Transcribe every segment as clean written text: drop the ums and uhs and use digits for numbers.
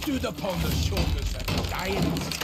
stood upon the shoulders of giants.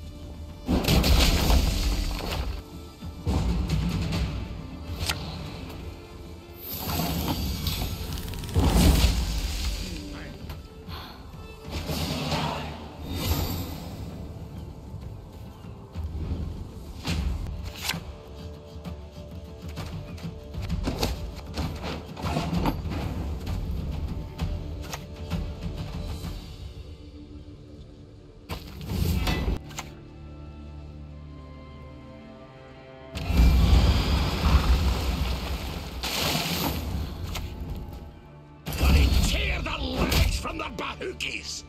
From the Bahukis!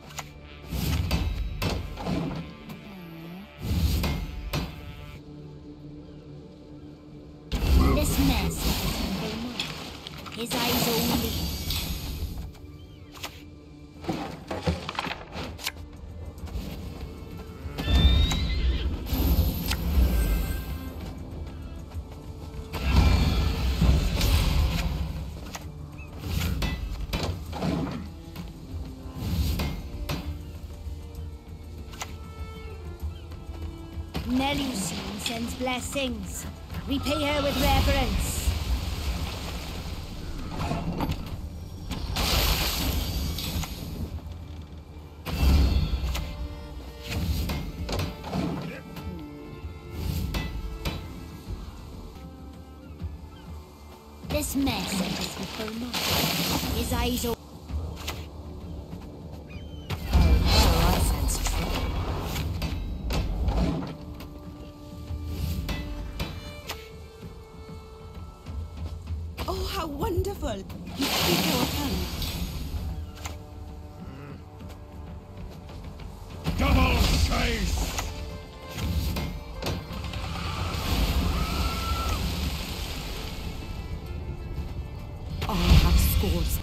This mess his eyes only. Melusine sends blessings. Repay her with reverence. This mess is before more. His eyes open. Oh, I sense trouble. Oh, how wonderful! You speak our tongue. Double chase! All have scores.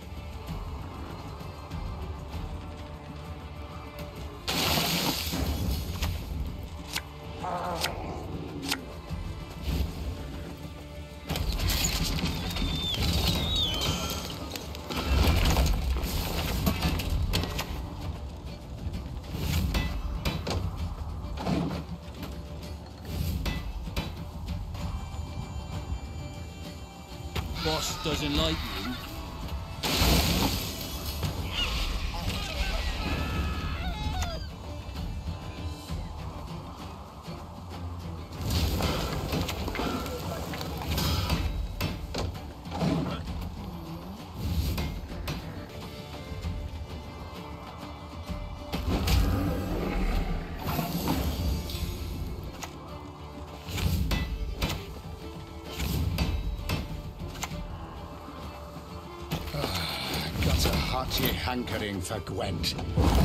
Boss doesn't like you. Hearty hankering for Gwent.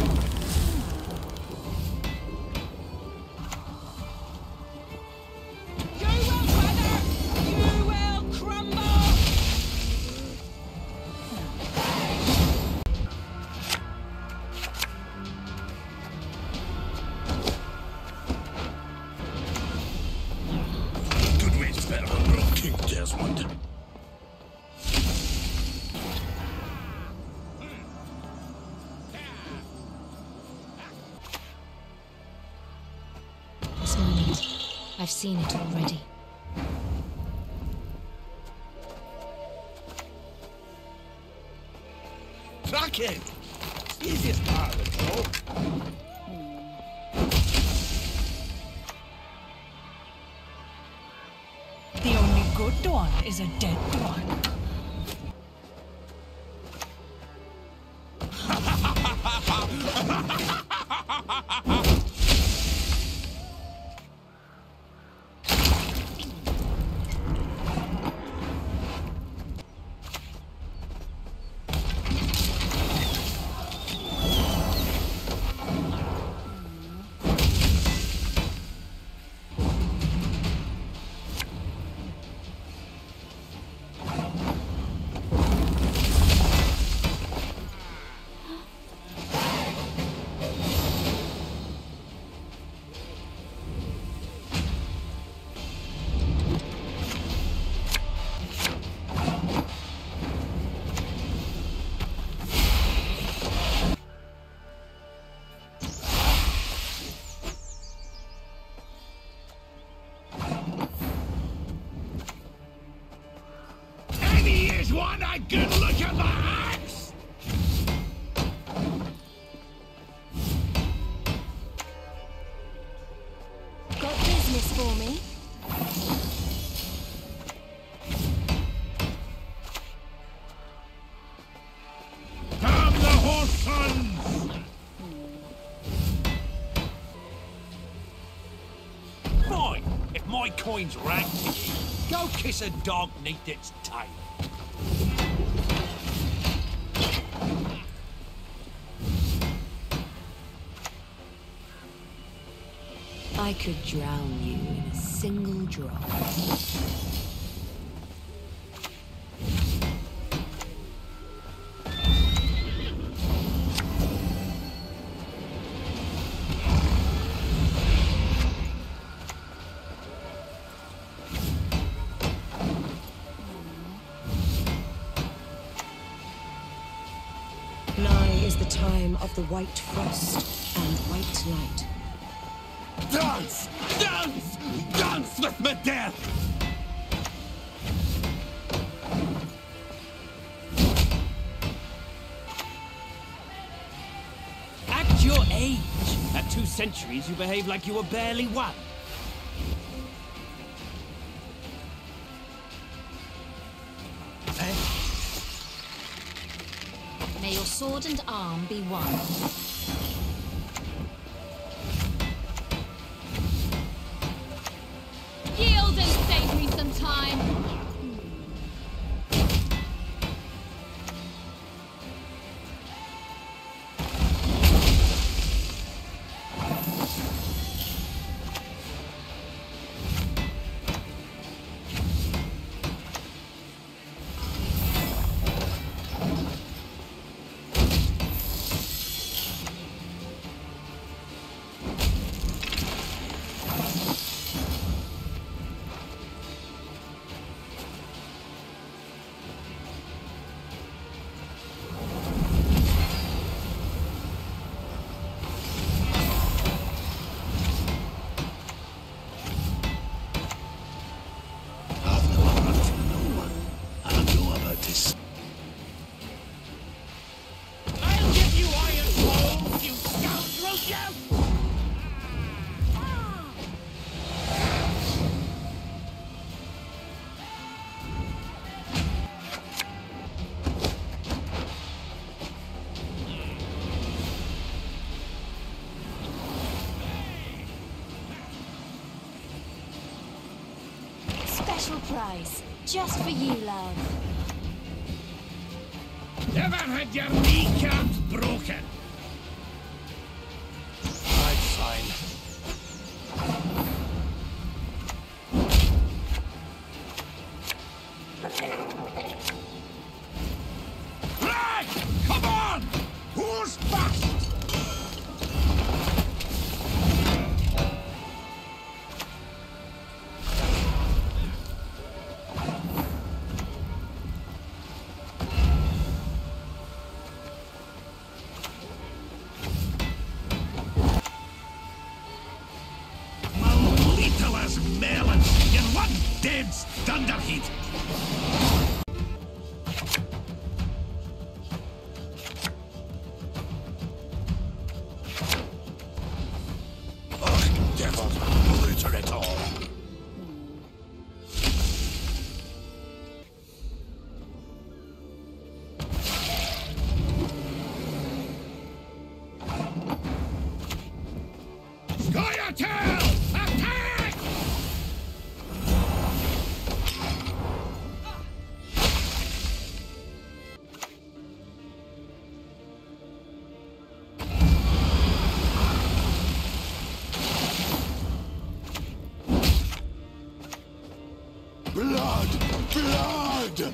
Good way to better than King Desmond. I've seen it already. Cracking! It's the easiest part of the job. The only good one is a dead one. want a good look at the axe? Got business for me? Damn the horse sons! Fine, if my coin's ranked to you, go kiss a dog neath its tail. I could drown you in a single drop. Nigh is the time of the white frost and white light. Dance! Dance! Dance with my death! Act your age. At 2 centuries, you behave like you were barely one. May your sword and arm be one. Yield and save me some time. I'll give you iron balls, you scoundrel, you! Special prize, just for you, love. Never had your kneecaps broken! Right, fine. Right! Come on! Who's fast? Little as melon in one dead thunderheat! Oh, devil, litter it all! Scoia'tail! Attack! Blood! Blood!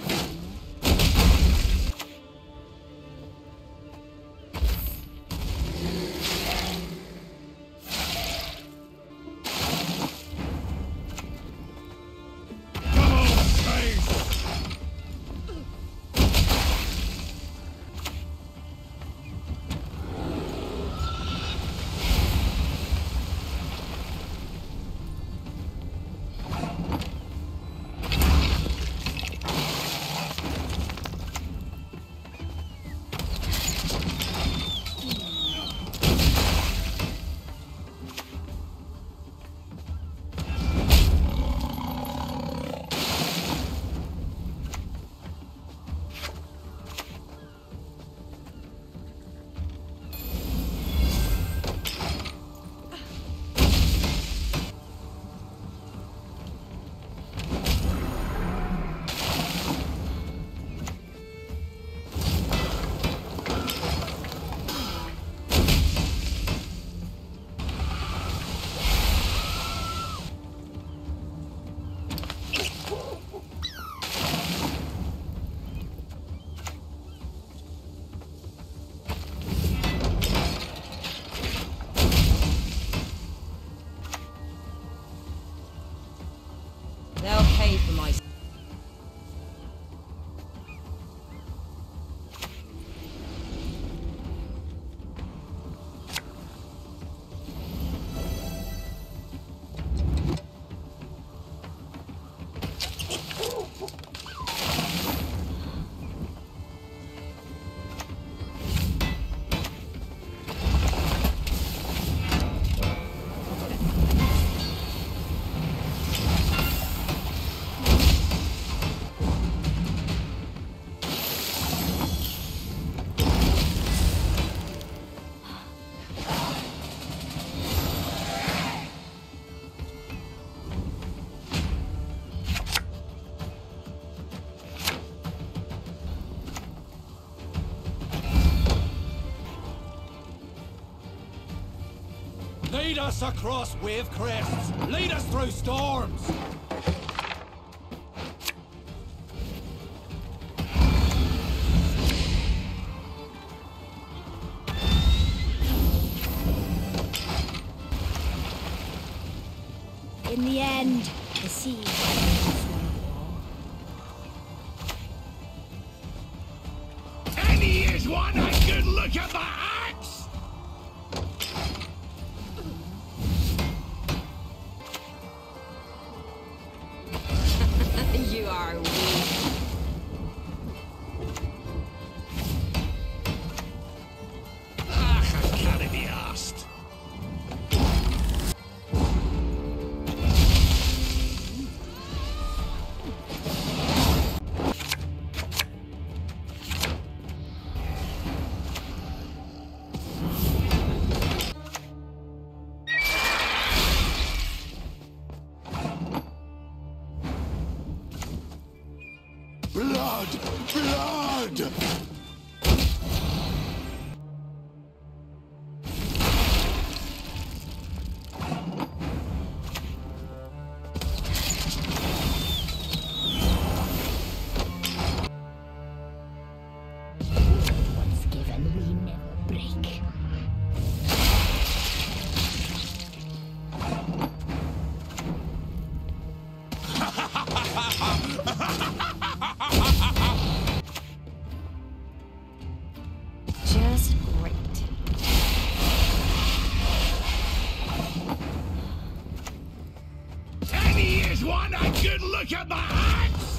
pay for my... Lead us across wave crests! Lead us through storms! In the end, the sea... And here's one I could look at the axe! You are weak. Ah, I can't be asked. Blood! Blood! What's given, we never break. Just great. And here's one I could look at the axe!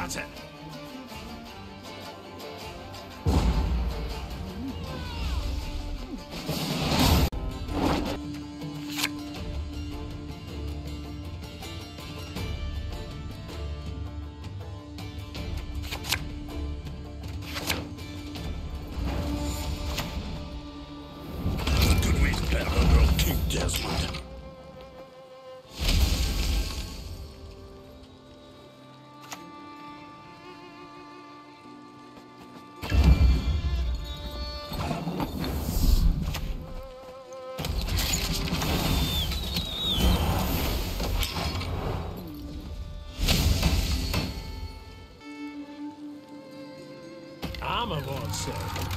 at it. Armor Lord, sir.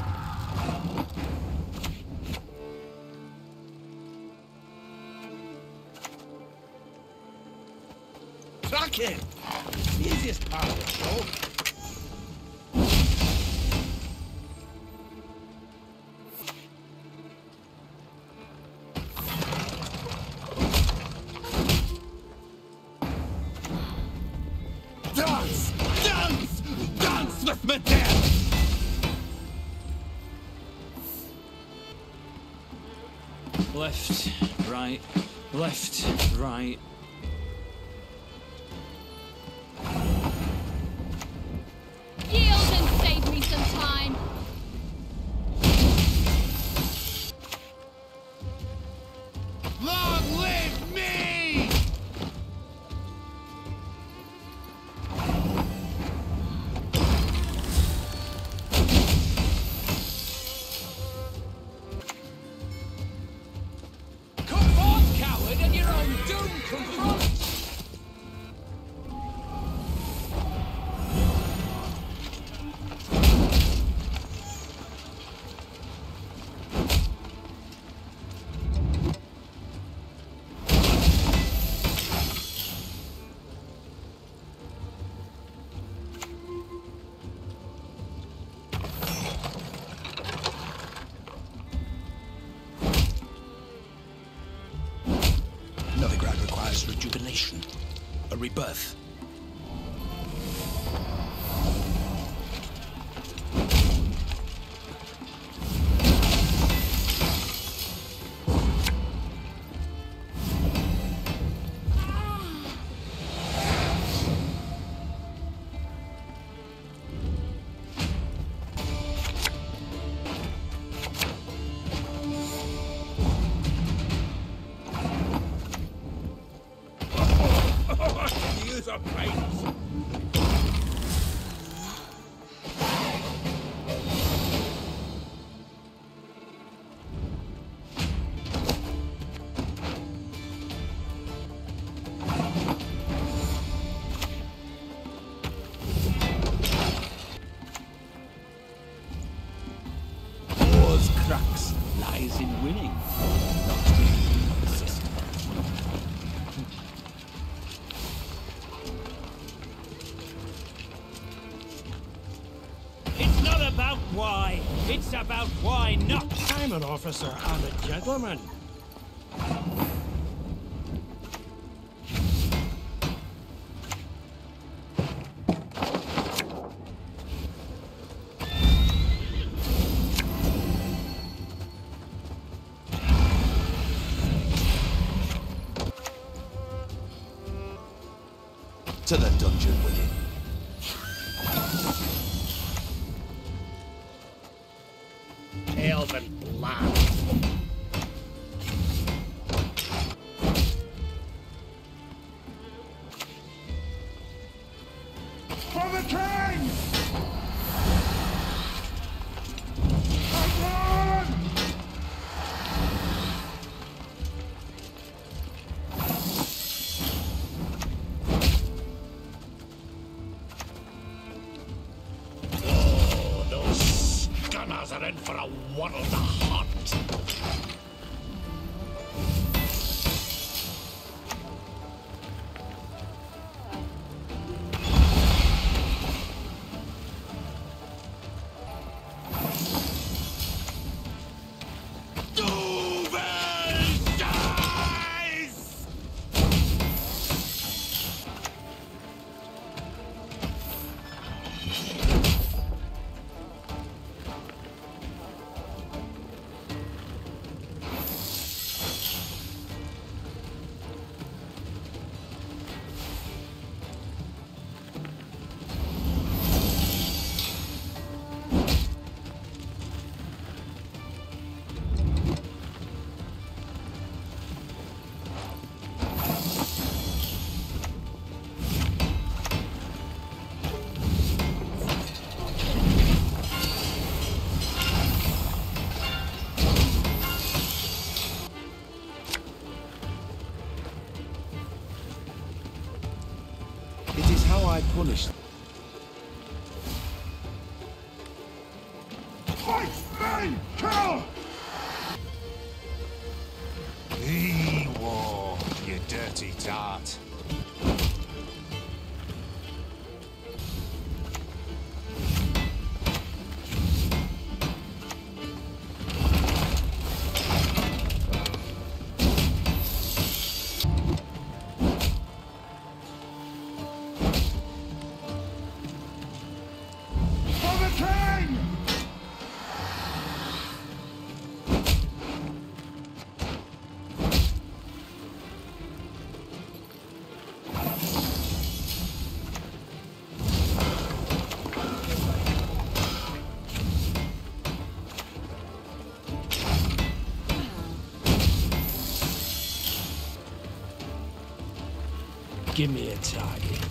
Cracking! The easiest part of the show. Dance! Dance! Dance with me death! Left, right, left, right. Yield and save me some time. Long live me! Come forth, coward, and your own doom confront! Novigrad requires rejuvenation, a rebirth. Use a paint. War's crux lies in winning, not being resistant. It's not about why, it's about why not. I'm an officer and a gentleman. To the dungeon with him. Elven blood. For the king! Oh, those gunners are in for a world of hunt. how I punish them. Fight me! Kill! War, you dirty tart. For the king! Give me a target.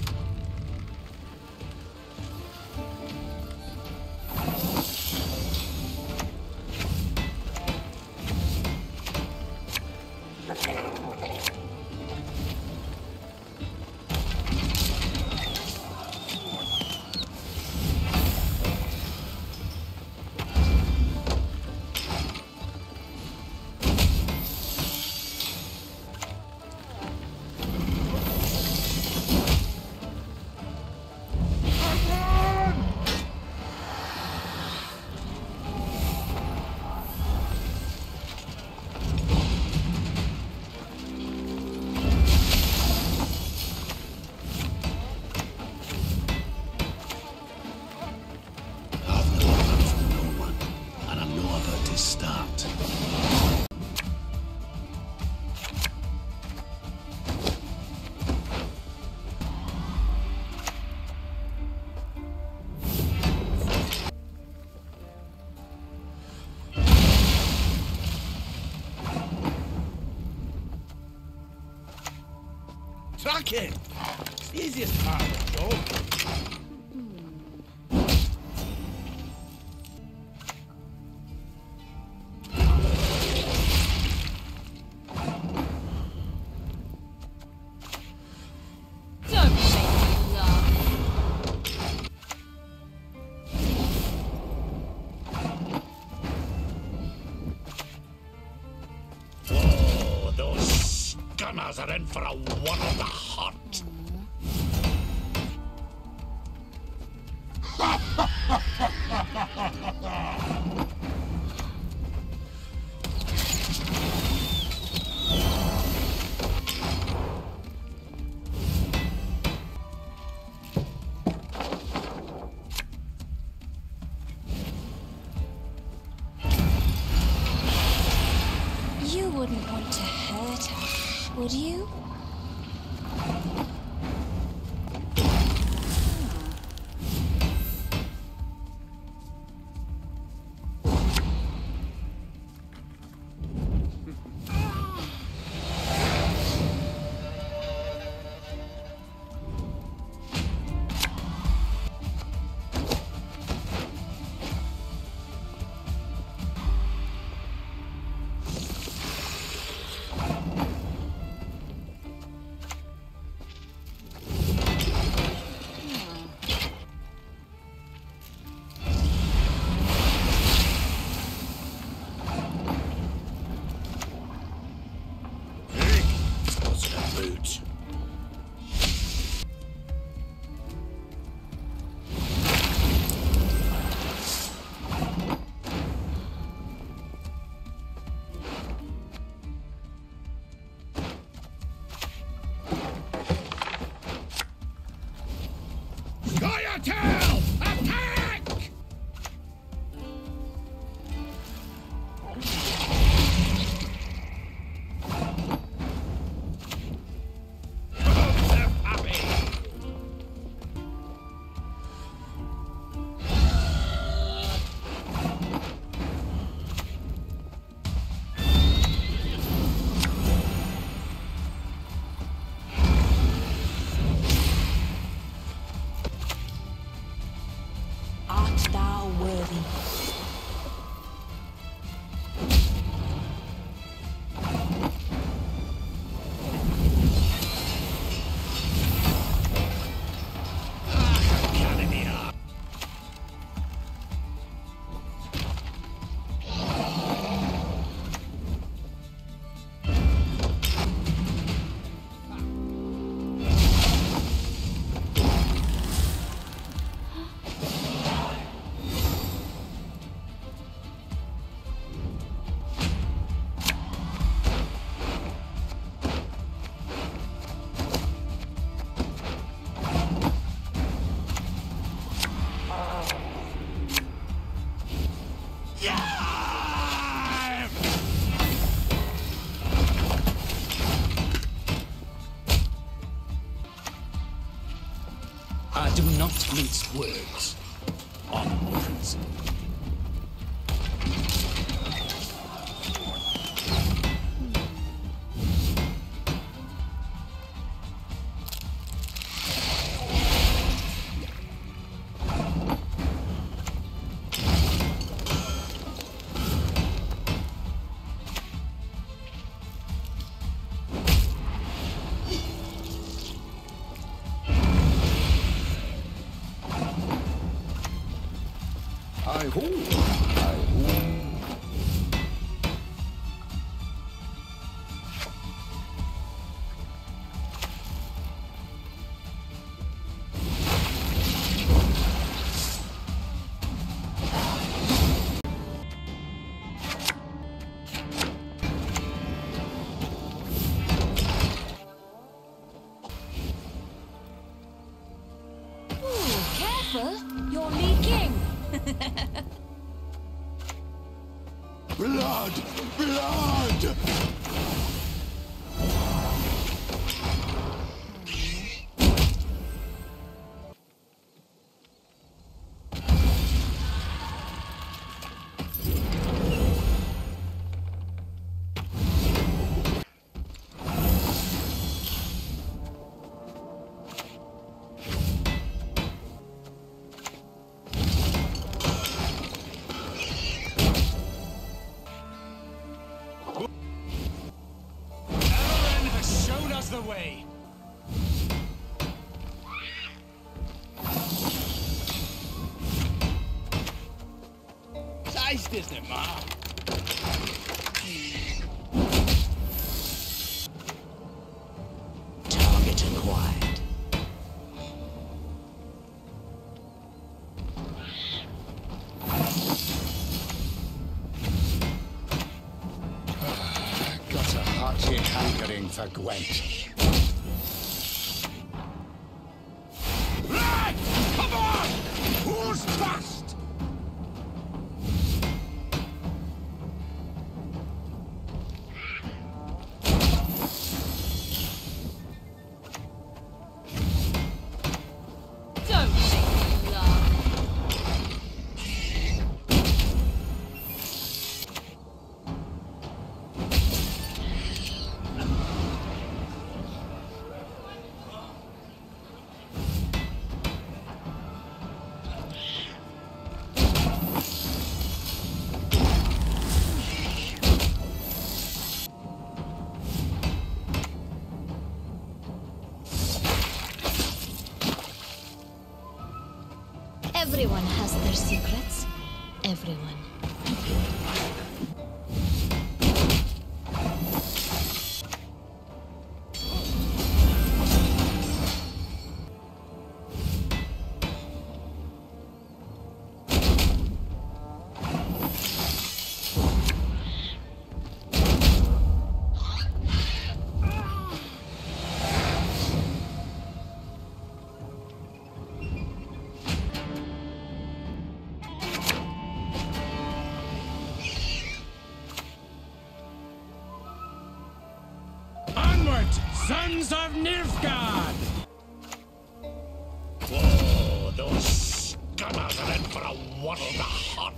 Tracking! It's the easiest part of the job. Don't make me laugh. Oh, those gunners are in for a one of the hot. You wouldn't want to hurt her, would you? Boots. Coyotail! Attack! I do not mince words on principle. You're leaking! Blood! Blood! The way. Taste, isn't it, Ma? Target acquired. Got a hearty hankering for Gwent. Right! Come on! Who's fast? Don't make me laugh. Everyone has their secrets. Everyone. Sons of Nilfgaard! Whoa, those scummers are in for a world of hot.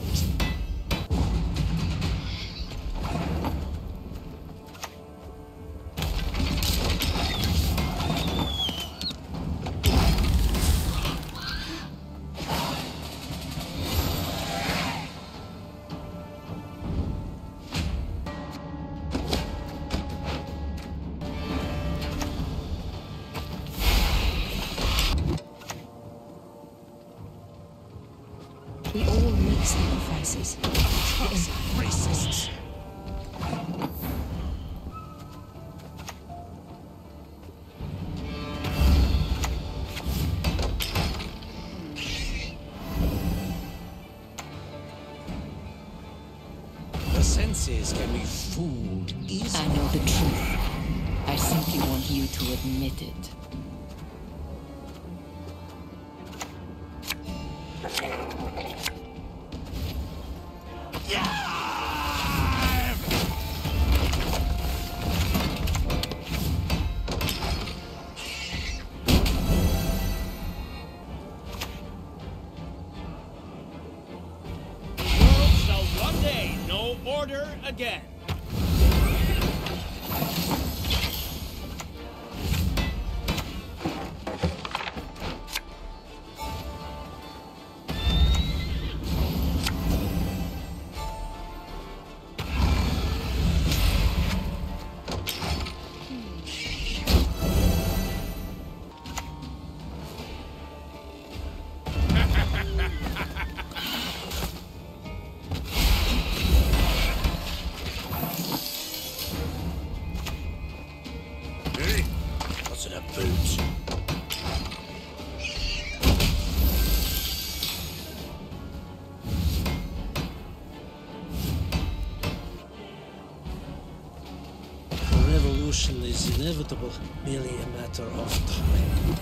We all make sacrifices. Racists! The senses can be fooled easily. I know the truth. I simply want you to admit it. again. What's in her boots? The revolution is inevitable, merely a matter of time.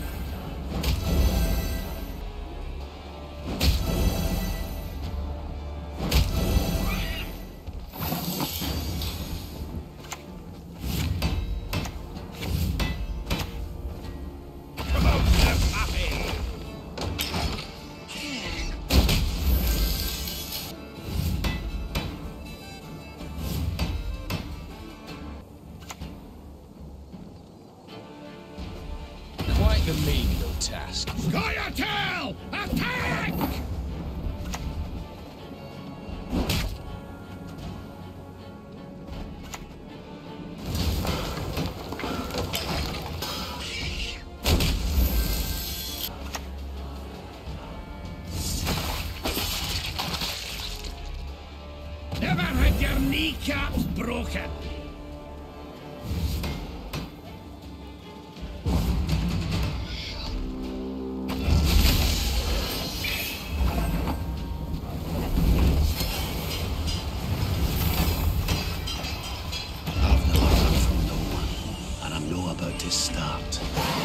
Quite the menial task. Got your tail! Attack! Never had your kneecaps broken. I've never run from no one, and I'm no about to start.